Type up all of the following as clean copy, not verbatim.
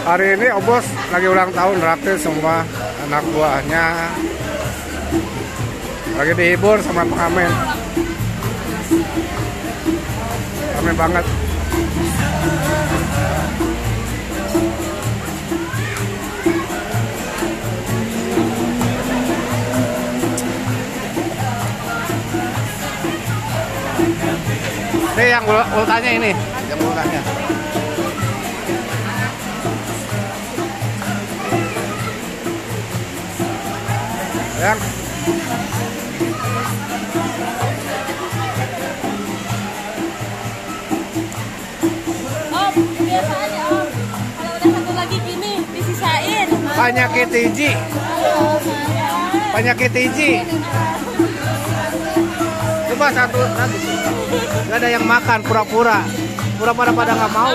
Hari ini Obos lagi ulang tahun, raktir semua anak buahnya. Lagi dihibur sama pengamen. Rame banget. Ini yang ultanya ini, yang ultanya. Yang Om, biasanya Om, kalau udah satu lagi gini disisain. penyakit hiji. Penyakit hiji. Coba satu lagi. Gak ada yang makan, pura-pura. Pura-pura pada nggak mau.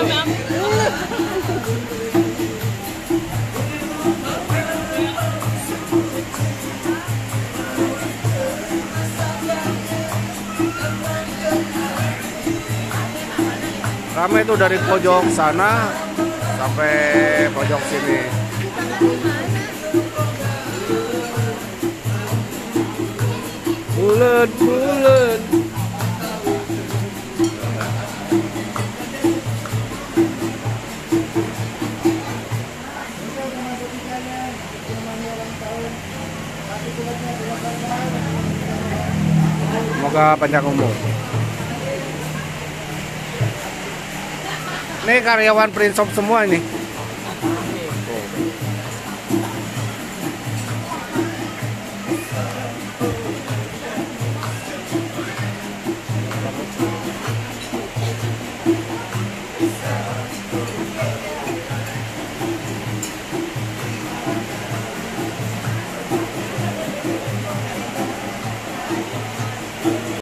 Ramai itu dari pojok sana sampai pojok sini. Bulet. Semoga panjang umur. Ini karyawan Prince Shop semua ini.